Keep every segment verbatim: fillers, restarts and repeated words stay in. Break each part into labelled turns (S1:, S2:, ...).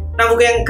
S1: Nah, buku yang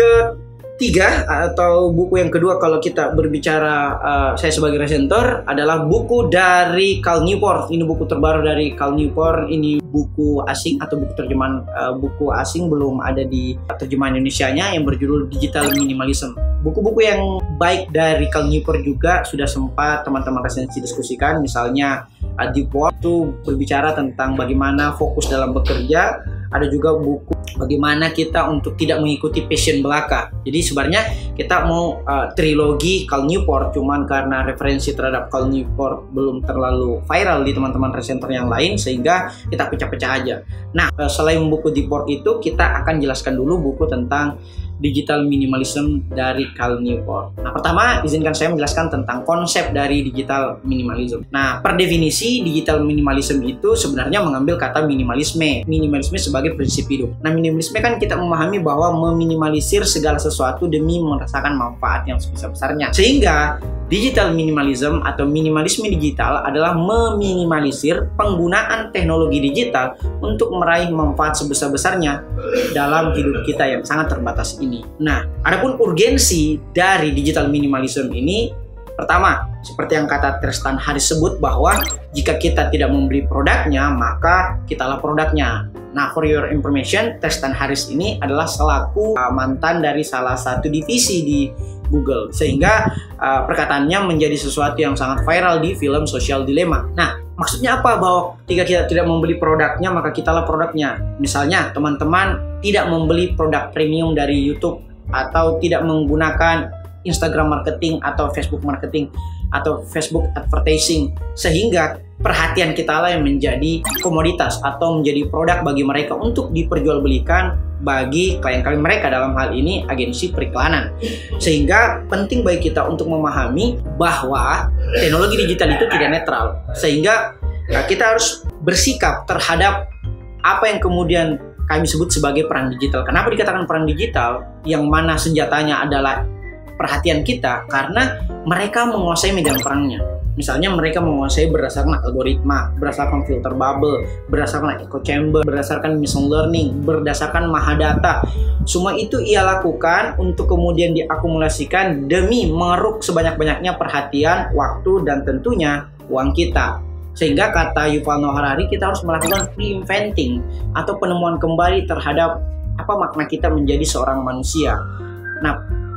S1: ketiga atau buku yang kedua kalau kita berbicara uh, saya sebagai resentor adalah buku dari Cal Newport. Ini buku terbaru dari Cal Newport. Ini buku asing atau buku terjemahan uh, buku asing, belum ada di terjemahan Indonesianya, yang berjudul Digital Minimalism. Buku-buku yang baik dari Cal Newport juga sudah sempat teman-teman resensi diskusikan. Misalnya uh, Deep Work itu berbicara tentang bagaimana fokus dalam bekerja. Ada juga buku bagaimana kita untuk tidak mengikuti passion belaka. Jadi sebenarnya kita mau uh, trilogi Cal Newport, cuman karena referensi terhadap Cal Newport belum terlalu viral di teman-teman resentor yang lain, sehingga kita pecah-pecah aja. Nah, uh, selain buku Deep Work itu, kita akan jelaskan dulu buku tentang Digital Minimalism dari Cal Newport. Nah, pertama izinkan saya menjelaskan tentang konsep dari digital minimalism. Nah, per definisi digital minimalism itu sebenarnya mengambil kata minimalisme. Minimalisme sebagai prinsip hidup. Nah, minimalisme kan kita memahami bahwa meminimalisir segala sesuatu demi merasakan manfaat yang sebesar-besarnya. Sehingga digital minimalism atau minimalisme digital adalah meminimalisir penggunaan teknologi digital untuk meraih manfaat sebesar-besarnya dalam hidup kita yang sangat terbatas ini. Nah, adapun urgensi dari digital minimalism ini, pertama, seperti yang kata Tristan Harris sebut, bahwa jika kita tidak membeli produknya, maka kitalah produknya. Nah, for your information, Tristan Harris ini adalah selaku uh, mantan dari salah satu divisi di Google, sehingga uh, perkataannya menjadi sesuatu yang sangat viral di film Social Dilemma. Nah, maksudnya apa? Bahwa jika kita tidak membeli produknya, maka kitalah produknya. Misalnya, teman-teman tidak membeli produk premium dari YouTube, atau tidak menggunakan Instagram marketing atau Facebook marketing atau Facebook advertising, sehingga perhatian kita lah yang menjadi komoditas atau menjadi produk bagi mereka untuk diperjualbelikan bagi klien-klien mereka, dalam hal ini agensi periklanan. Sehingga penting bagi kita untuk memahami bahwa teknologi digital itu tidak netral, sehingga kita harus bersikap terhadap apa yang kemudian kami sebut sebagai perang digital. Kenapa dikatakan perang digital? Yang mana senjatanya adalah perhatian kita, karena mereka menguasai medan perangnya. Misalnya mereka menguasai berdasarkan algoritma, berdasarkan filter bubble, berdasarkan echo chamber, berdasarkan machine learning, berdasarkan mahadata. Semua itu ia lakukan untuk kemudian diakumulasikan demi mengeruk sebanyak-banyaknya perhatian, waktu, dan tentunya uang kita. Sehingga kata Yuval Noah Harari, kita harus melakukan reinventing atau penemuan kembali terhadap apa makna kita menjadi seorang manusia. Nah,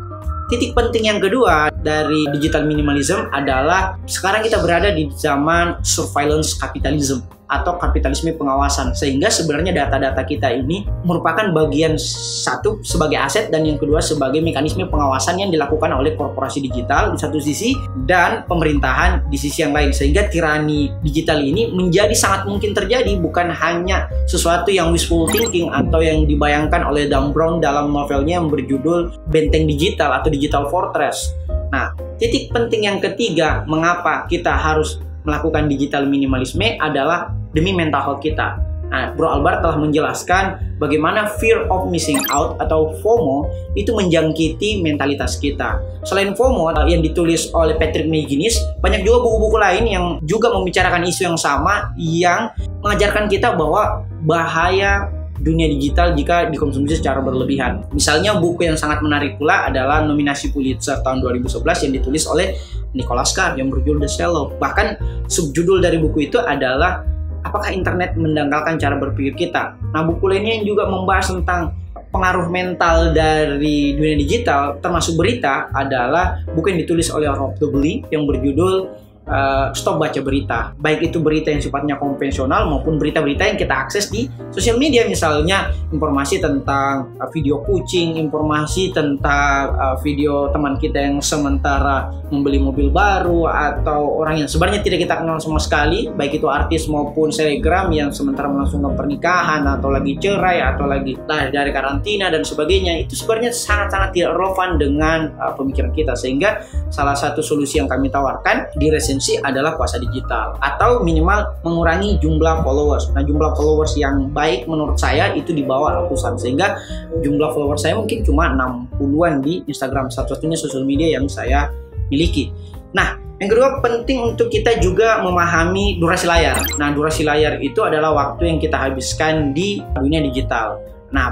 S1: titik penting yang kedua dari digital minimalism adalah sekarang kita berada di zaman surveillance capitalism atau kapitalisme pengawasan, sehingga sebenarnya data-data kita ini merupakan bagian satu sebagai aset, dan yang kedua sebagai mekanisme pengawasan yang dilakukan oleh korporasi digital di satu sisi dan pemerintahan di sisi yang lain, sehingga tirani digital ini menjadi sangat mungkin terjadi, bukan hanya sesuatu yang wishful thinking atau yang dibayangkan oleh Dan Brown dalam novelnya yang berjudul Benteng Digital atau Digital Fortress. Nah, titik penting yang ketiga mengapa kita harus melakukan digital minimalisme adalah demi mental health kita. Nah, Bro Albert telah menjelaskan bagaimana fear of missing out atau FOMO itu menjangkiti mentalitas kita. Selain FOMO yang ditulis oleh Patrick McGinnis, banyak juga buku-buku lain yang juga membicarakan isu yang sama, yang mengajarkan kita bahwa bahaya dunia digital jika dikonsumsi secara berlebihan. Misalnya buku yang sangat menarik pula adalah nominasi Pulitzer tahun dua ribu sebelas yang ditulis oleh Nicholas Carr yang berjudul The Shallow. Bahkan subjudul dari buku itu adalah apakah internet mendangkalkan cara berpikir kita. Nah, buku lainnya yang juga membahas tentang pengaruh mental dari dunia digital termasuk berita adalah buku yang ditulis oleh Rob Dobley yang berjudul Uh, Stop Baca Berita. Baik itu berita yang sifatnya konvensional maupun berita-berita yang kita akses di sosial media, misalnya informasi tentang uh, video kucing, informasi tentang uh, video teman kita yang sementara membeli mobil baru, atau orang yang sebenarnya tidak kita kenal sama sekali, baik itu artis maupun selebgram yang sementara melangsungkan pernikahan atau lagi cerai atau lagi lahir dari karantina dan sebagainya. Itu sebenarnya sangat-sangat tidak relevan dengan uh, pemikiran kita, sehingga salah satu solusi yang kami tawarkan di resensi adalah puasa digital atau minimal mengurangi jumlah followers. Nah, jumlah followers yang baik menurut saya itu di bawah ratusan, sehingga jumlah followers saya mungkin cuma enam puluhan di Instagram, satu-satunya sosial media yang saya miliki. Nah, yang kedua penting untuk kita juga memahami durasi layar. Nah, durasi layar itu adalah waktu yang kita habiskan di dunia digital. Nah,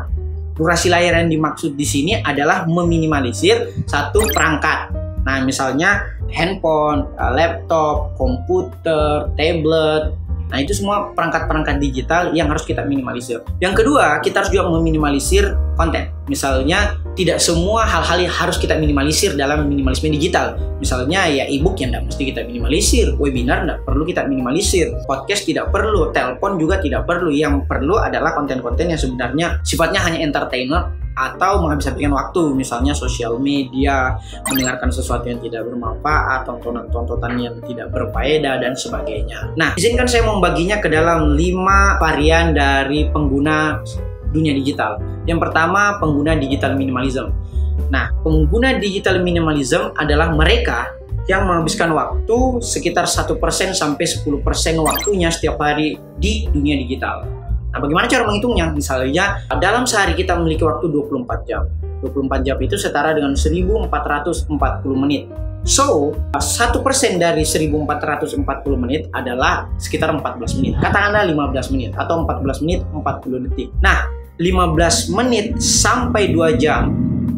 S1: durasi layar yang dimaksud di sini adalah meminimalisir satu perangkat. Nah, misalnya handphone, laptop, komputer, tablet. Nah, itu semua perangkat-perangkat digital yang harus kita minimalisir. Yang kedua, kita harus juga meminimalisir konten. Misalnya, tidak semua hal-hal yang harus kita minimalisir dalam minimalisme digital. Misalnya, ya e-book yang tidak mesti kita minimalisir, webinar tidak perlu kita minimalisir, podcast tidak perlu, telepon juga tidak perlu. Yang perlu adalah konten-konten yang sebenarnya sifatnya hanya entertainer atau menghabiskan waktu, misalnya sosial media, mendengarkan sesuatu yang tidak bermanfaat, tontonan-tontonan yang tidak berfaedah, dan sebagainya. Nah, izinkan saya membaginya ke dalam lima varian dari pengguna dunia digital. Yang pertama, pengguna digital minimalism. Nah, pengguna digital minimalism adalah mereka yang menghabiskan waktu sekitar satu persen sampai sepuluh persen waktunya setiap hari di dunia digital. Nah, bagaimana cara menghitungnya? Misalnya, dalam sehari kita memiliki waktu dua puluh empat jam. dua puluh empat jam itu setara dengan seribu empat ratus empat puluh menit. So, satu persen dari seribu empat ratus empat puluh menit adalah sekitar empat belas menit. Katakanlah lima belas menit atau empat belas menit empat puluh detik. Nah, lima belas menit sampai dua jam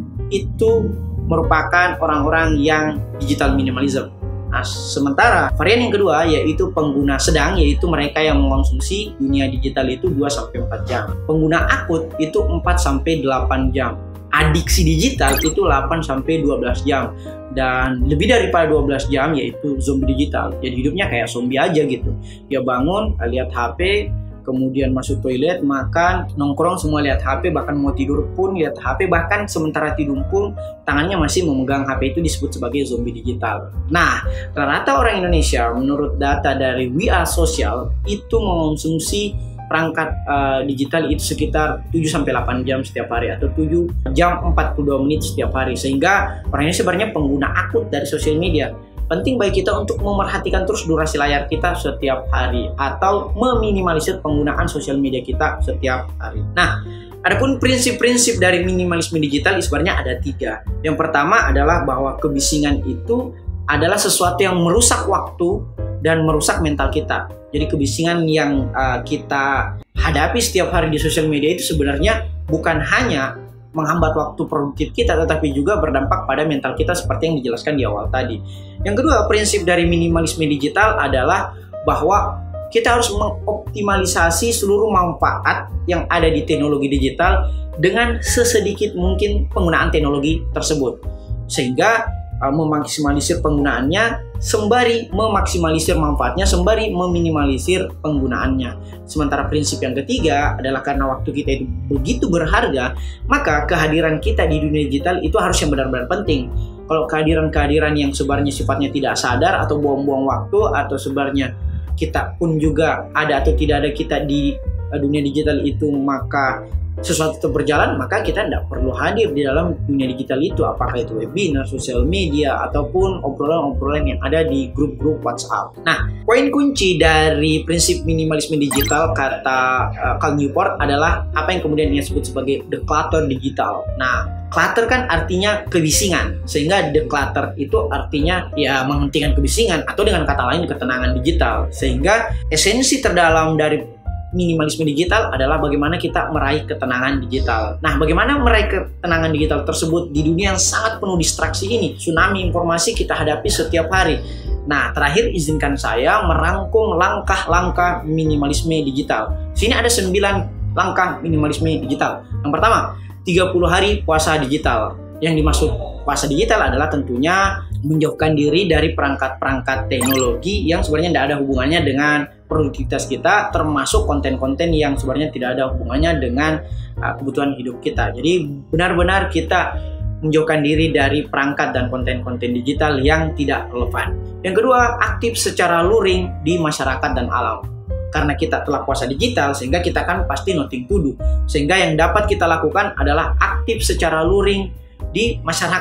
S1: itu merupakan orang-orang yang digital minimalism. Nah, sementara varian yang kedua yaitu pengguna sedang, yaitu mereka yang mengkonsumsi dunia digital itu dua sampai empat jam. Pengguna akut itu empat sampai delapan jam. Adiksi digital itu delapan sampai dua belas jam. Dan lebih daripada dua belas jam yaitu zombie digital. Jadi hidupnya kayak zombie aja gitu. Dia bangun, lihat H P, kemudian masuk toilet, makan, nongkrong, semua lihat H P, bahkan mau tidur pun lihat H P, bahkan sementara tidur pun tangannya masih memegang H P, itu disebut sebagai zombie digital. Nah, rata-rata orang Indonesia menurut data dari W I A Social itu mengonsumsi perangkat uh, digital itu sekitar tujuh sampai delapan jam setiap hari atau tujuh jam empat puluh dua menit setiap hari, sehingga orangnya sebenarnya pengguna akut dari sosial media. Penting bagi kita untuk memerhatikan terus durasi layar kita setiap hari atau meminimalisir penggunaan sosial media kita setiap hari. Nah, adapun prinsip-prinsip dari minimalisme digital sebenarnya ada tiga. Yang pertama adalah bahwa kebisingan itu adalah sesuatu yang merusak waktu dan merusak mental kita. Jadi kebisingan yang uh, kita hadapi setiap hari di sosial media itu sebenarnya bukan hanya menghambat waktu produktif kita, tetapi juga berdampak pada mental kita seperti yang dijelaskan di awal tadi. Yang kedua, prinsip dari minimalisme digital adalah bahwa kita harus mengoptimalisasi seluruh manfaat yang ada di teknologi digital dengan sesedikit mungkin penggunaan teknologi tersebut, sehingga uh, memaksimalisir penggunaannya sembari memaksimalisir manfaatnya, sembari meminimalisir penggunaannya. Sementara prinsip yang ketiga adalah karena waktu kita itu begitu berharga, maka kehadiran kita di dunia digital itu harus yang benar-benar penting. Kalau kehadiran-kehadiran yang sebenarnya sifatnya tidak sadar atau buang-buang waktu, atau sebenarnya kita pun juga ada atau tidak ada kita di dunia digital itu, maka sesuatu itu berjalan, maka kita tidak perlu hadir di dalam dunia digital itu, apakah itu webinar, sosial media, ataupun obrolan-obrolan yang ada di grup-grup WhatsApp. Nah, poin kunci dari prinsip minimalisme digital kata uh, Cal Newport adalah apa yang kemudian dia sebut sebagai declutter digital. Nah, clutter kan artinya kebisingan, sehingga declutter itu artinya ya menghentikan kebisingan, atau dengan kata lain ketenangan digital. Sehingga esensi terdalam dari minimalisme digital adalah bagaimana kita meraih ketenangan digital. Nah, bagaimana meraih ketenangan digital tersebut di dunia yang sangat penuh distraksi ini? Tsunami informasi kita hadapi setiap hari. Nah, terakhir izinkan saya merangkum langkah-langkah minimalisme digital. Sini ada sembilan langkah minimalisme digital. Yang pertama, tiga puluh hari puasa digital. Yang dimaksud puasa digital adalah tentunya menjauhkan diri dari perangkat-perangkat teknologi yang sebenarnya tidak ada hubungannya dengan produktivitas kita, termasuk konten-konten yang sebenarnya tidak ada hubungannya dengan uh, kebutuhan hidup kita. Jadi benar-benar kita menjauhkan diri dari perangkat dan konten-konten digital yang tidak relevan. Yang kedua, aktif secara luring di masyarakat dan alam. Karena kita telah puasa digital, sehingga kita kan pasti nothing to do. Sehingga yang dapat kita lakukan adalah aktif secara luring di masyarakat.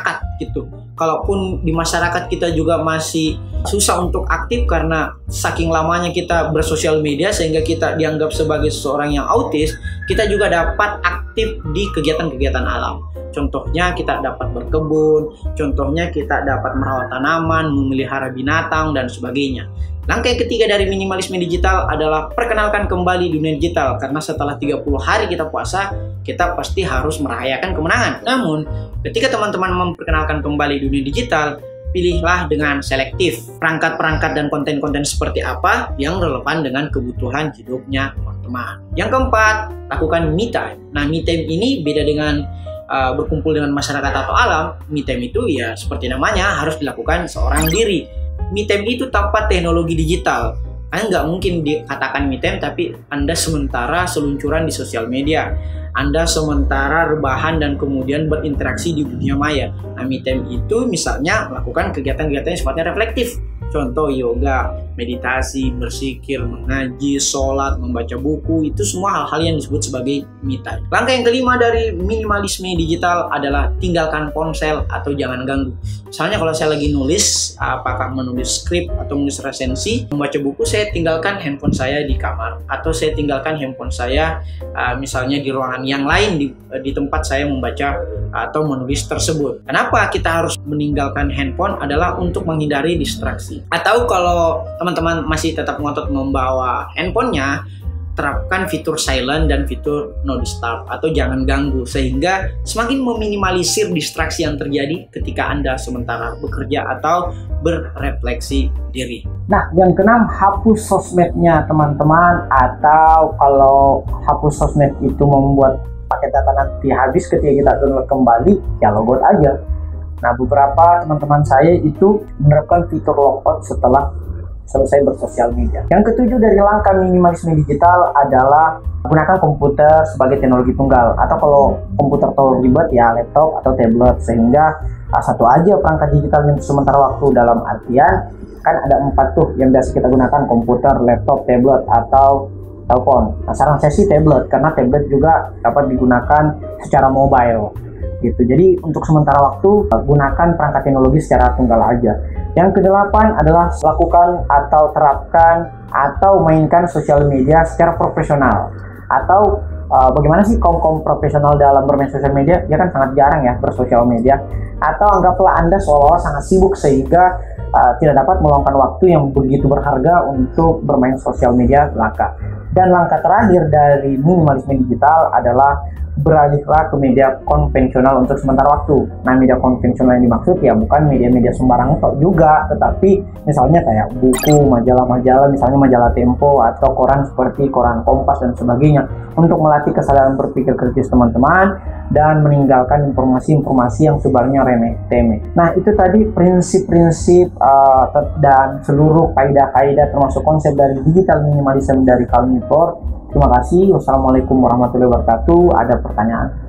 S1: gitu. Kalaupun di masyarakat kita juga masih susah untuk aktif karena saking lamanya kita bersosial media sehingga kita dianggap sebagai seseorang yang autis, kita juga dapat aktif di kegiatan-kegiatan alam. Contohnya kita dapat berkebun, contohnya kita dapat merawat tanaman, memelihara binatang, dan sebagainya. Langkah yang ketiga dari minimalisme digital adalah perkenalkan kembali dunia digital, karena setelah tiga puluh hari kita puasa, kita pasti harus merayakan kemenangan. Namun, ketika teman-teman memperkenalkan kembali dunia digital, pilihlah dengan selektif perangkat-perangkat dan konten-konten seperti apa yang relevan dengan kebutuhan hidupnya teman-teman. Yang keempat, lakukan me time. Nah, me time ini beda dengan uh, berkumpul dengan masyarakat atau alam. Me time itu ya seperti namanya harus dilakukan seorang diri. Me time itu tanpa teknologi digital. Anda nggak mungkin dikatakan me time tapi Anda sementara seluncuran di sosial media. Anda sementara rebahan dan kemudian berinteraksi di dunia maya. Nah, me time itu misalnya melakukan kegiatan-kegiatan yang sifatnya reflektif. Contoh yoga, meditasi, bersikir, mengaji, sholat, membaca buku, itu semua hal-hal yang disebut sebagai me time. Langkah yang kelima dari minimalisme digital adalah tinggalkan ponsel atau jangan ganggu. Misalnya kalau saya lagi nulis, apakah menulis skrip atau menulis resensi, membaca buku, saya tinggalkan handphone saya di kamar. Atau saya tinggalkan handphone saya uh, misalnya di ruangan yang lain di, di tempat saya membaca atau menulis tersebut. Kenapa kita harus meninggalkan handphone? Adalah untuk menghindari distraksi. Atau kalau teman-teman masih tetap ngotot membawa handphonenya, terapkan fitur silent dan fitur no disturb atau jangan ganggu, sehingga semakin meminimalisir distraksi yang terjadi ketika Anda sementara bekerja atau berefleksi diri.
S2: Nah, yang keenam, hapus sosmednya teman-teman, atau kalau hapus sosmed itu membuat paket data nanti habis ketika kita download kembali, ya logout aja. Nah, beberapa teman-teman saya itu menerapkan fitur logout setelah selesai bersosial media. Yang ketujuh dari langkah minimalisme digital adalah gunakan komputer sebagai teknologi tunggal, atau kalau komputer terlalu ribet ya laptop atau tablet, sehingga uh, satu aja perangkat digital untuk sementara waktu. Dalam artian kan ada empat tuh yang biasa kita gunakan, komputer, laptop, tablet, atau telepon. Nah, saran saya sih tablet, karena tablet juga dapat digunakan secara mobile gitu. Jadi untuk sementara waktu gunakan perangkat teknologi secara tunggal aja. Yang kedelapan adalah lakukan atau terapkan atau mainkan sosial media secara profesional. Atau uh, bagaimana sih kaum-kaum profesional dalam bermain sosial media? Ya kan sangat jarang ya bersosial media. Atau anggaplah Anda seolah-olah sangat sibuk sehingga uh, tidak dapat meluangkan waktu yang begitu berharga untuk bermain sosial media belaka. Dan langkah terakhir dari minimalisme digital adalah beralihlah ke media konvensional untuk sementara waktu. Nah, media konvensional yang dimaksud ya bukan media-media sembarang tok juga, tetapi misalnya kayak buku, majalah-majalah, misalnya majalah Tempo atau koran seperti koran Kompas dan sebagainya, untuk melatih kesadaran berpikir kritis teman-teman dan meninggalkan informasi-informasi yang sebenarnya remeh-temeh. Nah, itu tadi prinsip-prinsip uh, dan seluruh kaidah-kaidah termasuk konsep dari digital minimalism dari Cal Newport. Terima kasih. Wassalamualaikum warahmatullahi wabarakatuh. Ada pertanyaan?